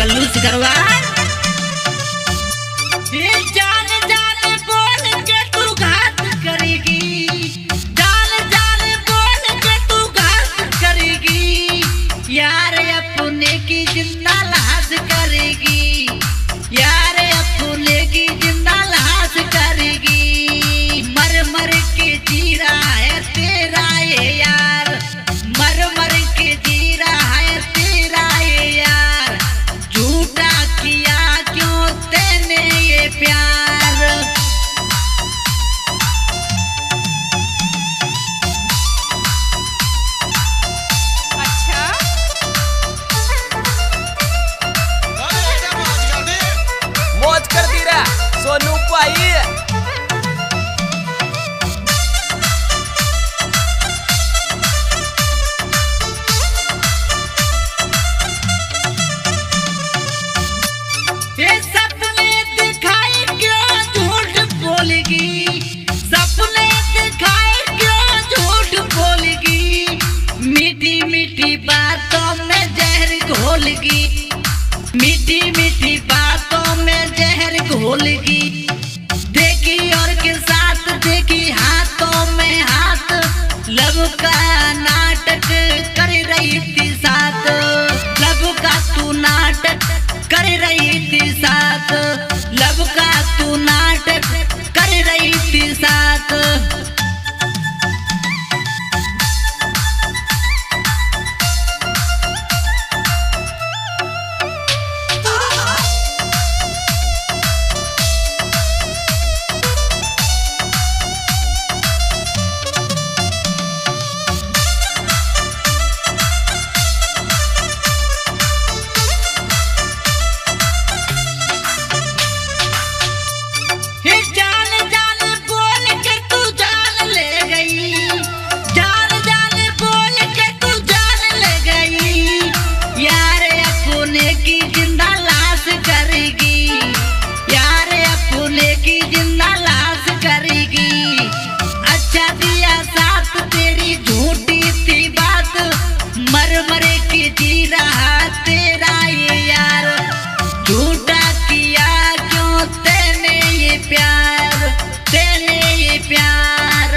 कल्लू सिकरवार। जान जान बोल के तू घात करेगी, जान जान बोल के तू घात करेगी, यार अपने की जिंदा लाश करेगी, यार अपने की जिंदा लाश करेगी। मर मर के जी रहा है तेरा ये यार, मर मर के जी रहा है तेरा ये यार, झूठा किया क्यों तेने ये प्यार। अच्छा मौज कर दी रा सोनू भाई। सपने दिखाए क्यों झूठ बोलेगी, सपने दिखाए क्यों झूठ बोलेगी, मीठी मीठी बातों में जहर घोलेगी, मीठी मीठी बातों में जहर घोलेगी। देखी और के साथ देखी हाथों में हाथ, लब का नाटक कर रही थी साथ, लब का तू नाटक कर रही थी साथ, लब का तू नाटक कर रही थी साथ। जान जान बोल के तू जान ले गई, जान जान बोल के तू जान ले गई, यार अपने की जिंदा लाश करेगी, यार अपने की जिंदा लाश करेगी। अच्छा दिया साथ तेरी झूठी थी बात, मर मर के जी रहा तेरा ये यार, झूठा किया क्यों तेने ये प्यार, तेने ये प्यार।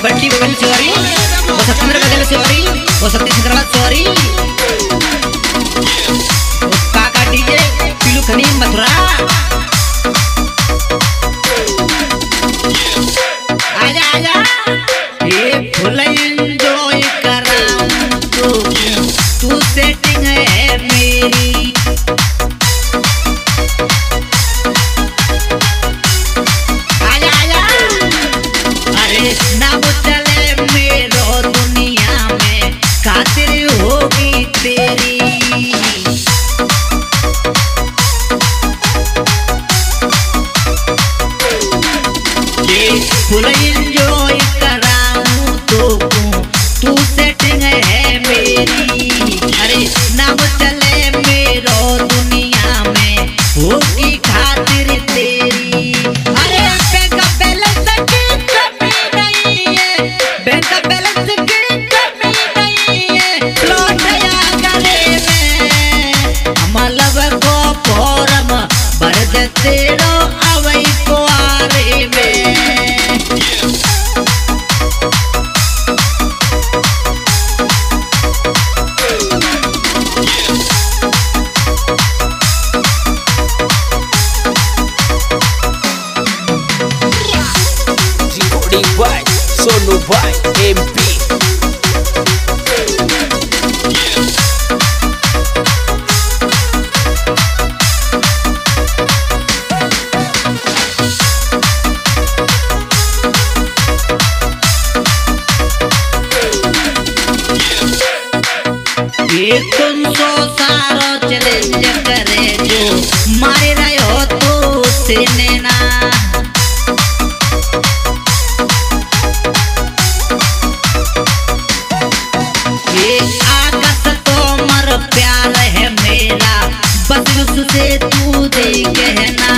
बंटी बगल सॉरी वो सत्येंद्र बगल सॉरी वो सतीश अग्रवाल सॉरी काका डीजे पीलू खनी मथुरा आजा आजा ये फुल एंजॉय कराऊं तो तू सेटिंग है मेरी आजा आजा अरे ना वो चले मेरो दुनिया में खातिर होगी तेरी फुल एंजॉय कराऊं तो तू सेटिंग है मेरी अरे नाम चले मेरो दुनिया में होगी खातिर तेरी अरे बैंक बैलेंस की कमी नहीं है बैंक बैलेंस की कमी नहीं है लौट आया गले में मतलब को फॉर्म भर देते रो अवई को आरे में सोनू भाई एमपी ये तुम सो सारो चैलेंज करे जो मारे रहे हो तो से नैना ये आकाश तो मर प्यार है मेरा बस उससे तू दे कहना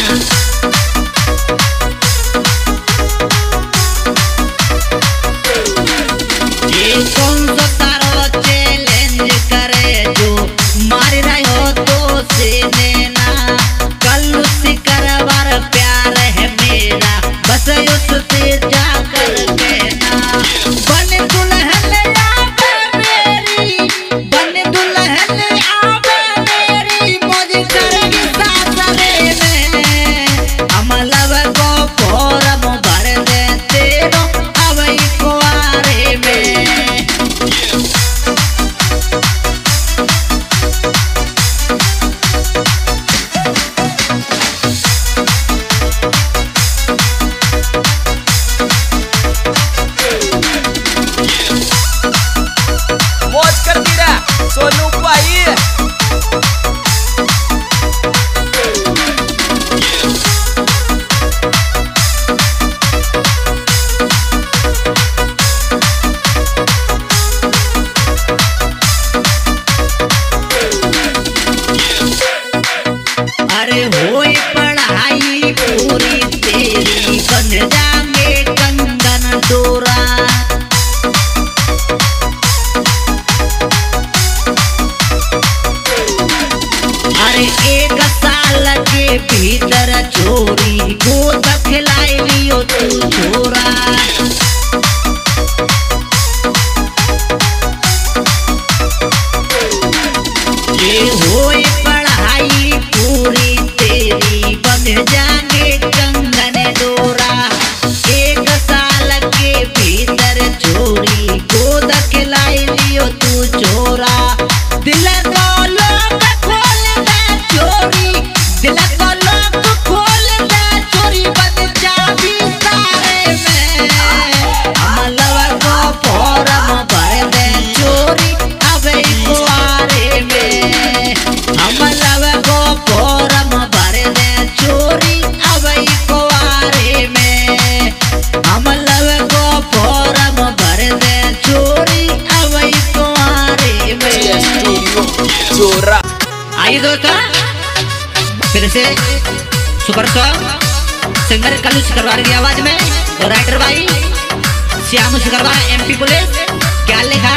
ये कौन सा तारो चैलेंज करे जो मार रहे हो तो से नैना कल उसी करवार प्यार है मेरा बस उससे जाकर कहना बन दुल्हन आवे मेरी बन दुल्हन आवे मेरी मौज करेगी सासरे में हम लव को फॉर्म भर देते रो अवई कुआरे में मौज कर दीरा सोनू भाई अरे होए पढ़ाई पूरी तेरी बन जाएंगे कंगन डोरा अरे एक साल के भीतर चोरी गोद खिलाई लियो तू छोरा ये होए पढ़ाई पूरी तेरी बन जाएंगे कंगन डोरा एक साल के भीतर चोरी गोद खिलाई लियो तू छोरा दिल को लोग खोल दे चोरी दिल को लोग खोल दे चोरी बन जाबी सारे में हम लव को फॉर्म भर दे चोरी अबे कुआरे में हम लव को फॉर्म भर दे चोरी अबे कुआरे में हम लव को फॉर्म भर दे चोरी अबे कुआरे में चोरा आइए दोस्तों फिर से सुपर सॉन्ग सिंगर कलू सिकरवार की आवाज में और राइटर भाई श्याम सिकरवार एमपी पुलिस क्या लिखा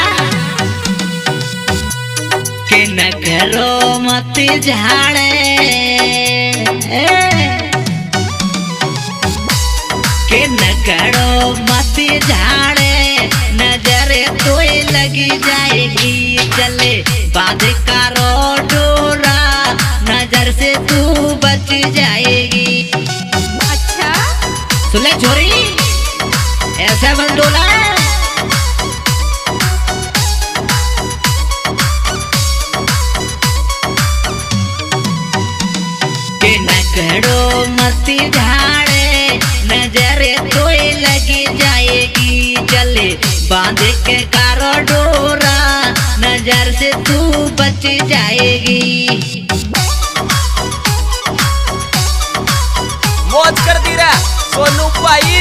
कि न करो मत झाड़े कि न करो मत मस्ती झाड़े नजरे तो लगी जाएगी। चले बांध कारो डोरा नजर से तू बच जाएगी। अच्छा सुले छोरी ऐसा बन डोला के नकड़ो मस्ती झाड़े नजरे तो लगी जाएगी। चले बांध के कारो डोरा नजर से तू बच जाएगी। मौज कर दी रा सोनू भाई।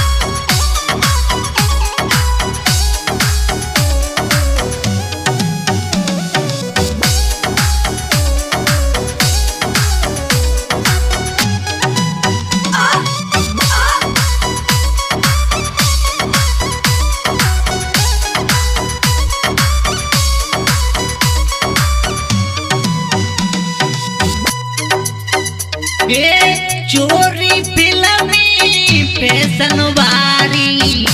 ये चोरी फिल्मी फैशन वारी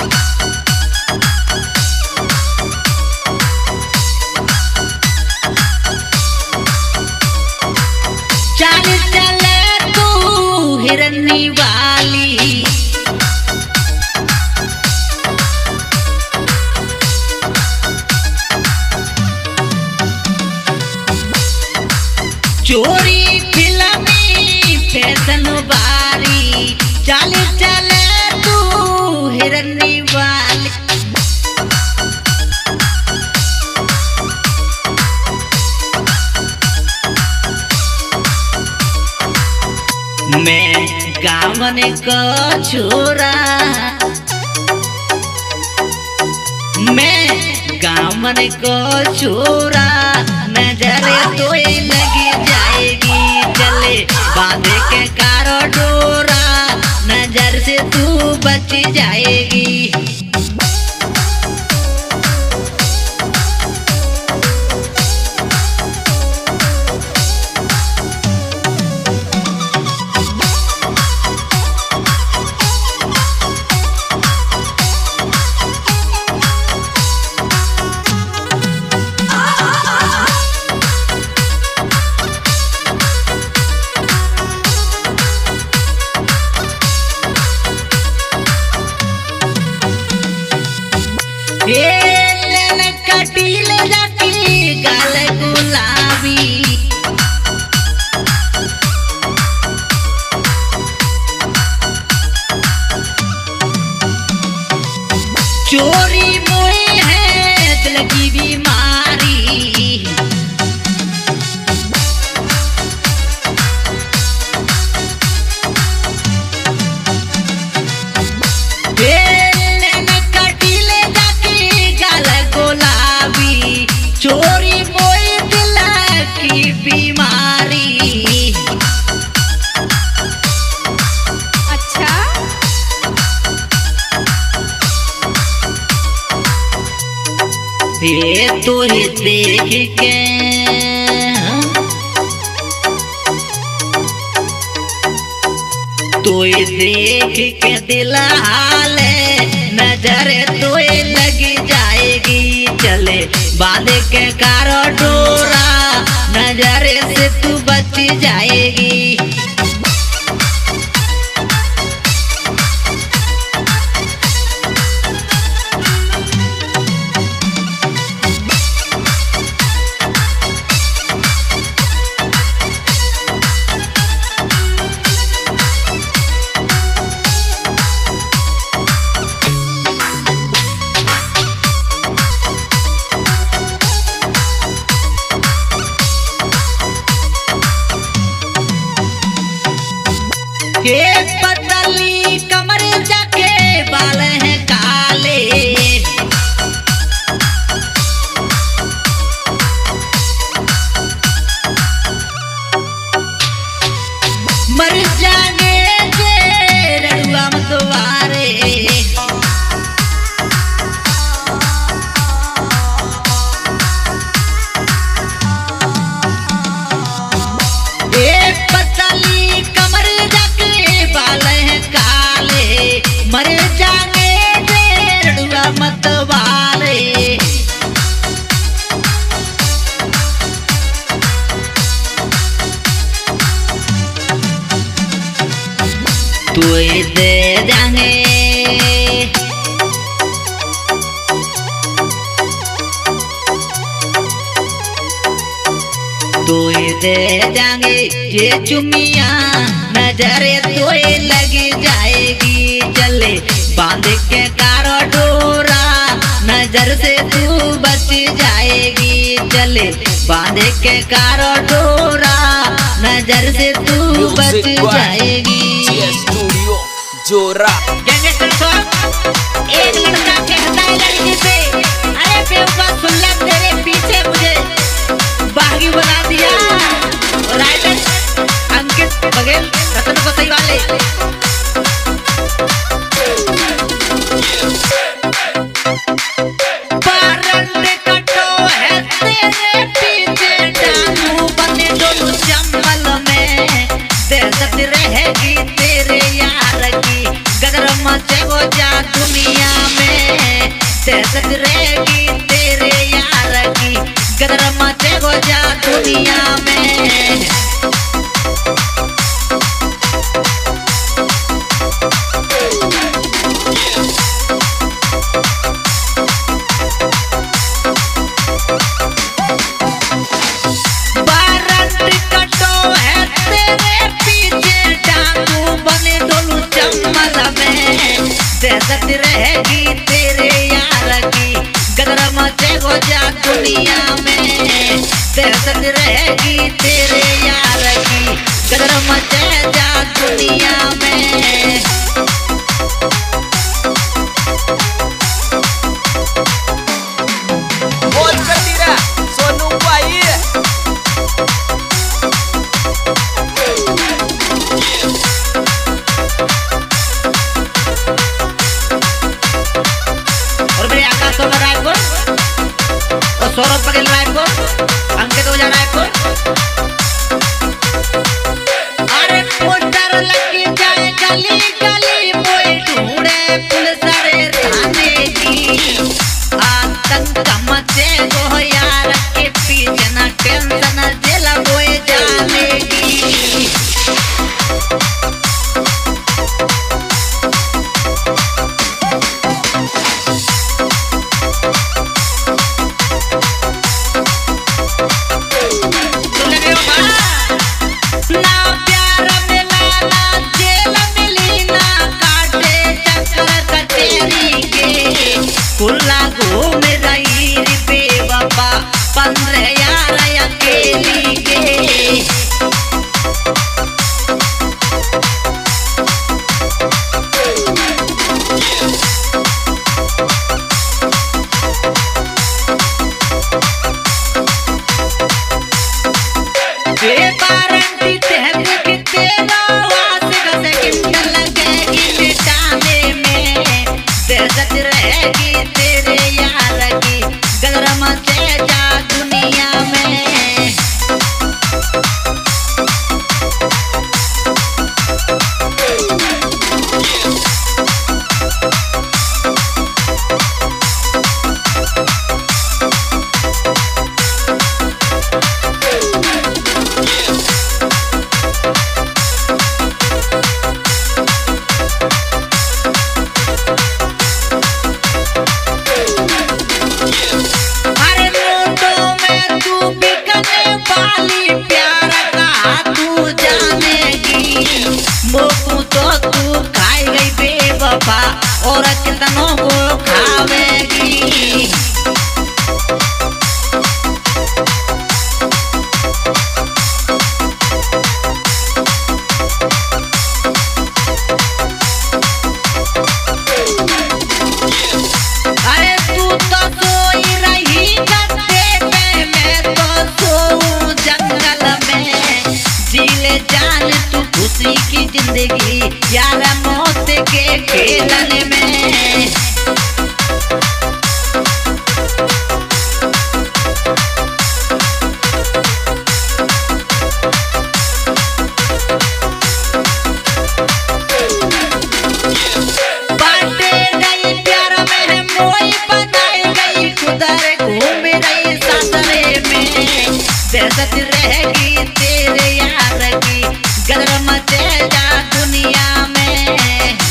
चाल चले तू हिरनी वाली। चोरी फैशन बारी चाल चले तू हिरनी वाली। मैं गावन को छोरा मैं गावन को छोरा नजरे तो लगी जाएगी। चले बांधे के कारो डोरा नजर से तू बच जाएगी। कटीले जाती गाल गुलाबी चोरी मोई है दिल की बीमारी। चोरी मोई दिल की बीमारी। अच्छा ये तो देख के तो देख के दिल हाले नजर तो लगी जाएगी। चले बांध के कारो डोरा नजर से तू बच जाएगी। के पतली कमर जाके बाल हैं काले मर जागे जे रड़ुआ मतवारे। पतली कमर जाके बाल हैं काले मर जागे दे जाएंगे तो दे जाएंगे ये चुमिया नजरे तो लग जाएगी चले बांध के कारो डोरा नजर से तू बच जाएगी चले बांध के कारो डोरा नजर से तू बच जाएगी स्टूडियो जोरा एक लड़का कहता है लड़की से अरे बेवकूफ सुन ले तेरे पीछे मुझे बागी बना दिया राइटर अंकित बघेल रतन को सही वाले बारंड कटो है तेरे पीछे डालू बने डोलू जंगल में दहशत रहेगी तेरे यार की गदर मचे वो जा दुनिया में दहशत रहेगी तेरे यार की गदर मचे वो जा दुनिया में दहशत रहेगी तेरे यार की गदर मचे हो जा दुनिया में दहशत रहेगी तेरे यार की गदर मचे जा दुनिया में मौज कर दी रे सोनू भाई सौरभ पटेल रायपुर अंकित ओझा रायपुर अरे पोस्टर लग जाए गली गली मोई ढूंढे पुलिस रे थाने की आतंक मचे गो यार के पीछे न टेंशन जेल बोए जाने की खुला घूम रही बेवफा 15 यार अकेली के बेबारंटी तहत के तेरा आवाज का सेकंड लगेगी मिटाने में दहशत रहेगी तेरे यार की गदर मचे जा दुनिया में मोकू तो तू खाई गई बेवफा और कितनों को खावेगी अरे तू तो सोई रही गद्दे पे मैं तो सोऊं जंगल में जीले जान तू खुशी की जिंदगी यार मौत के खेलने में बाटे गई प्यार में मोई बनाई गई खुदर घूम रही सासरे में दहशत रहेगी तेरे यार की गदर मचे जा दुनिया में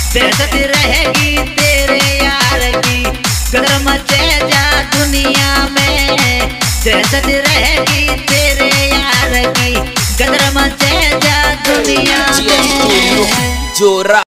बेइज्जत रहेगी तेरे यार की, कदर मचे जा दुनिया में। बेइज्जत रहेगी तेरे यार की, कदर मचे जा दुनिया में। जोरा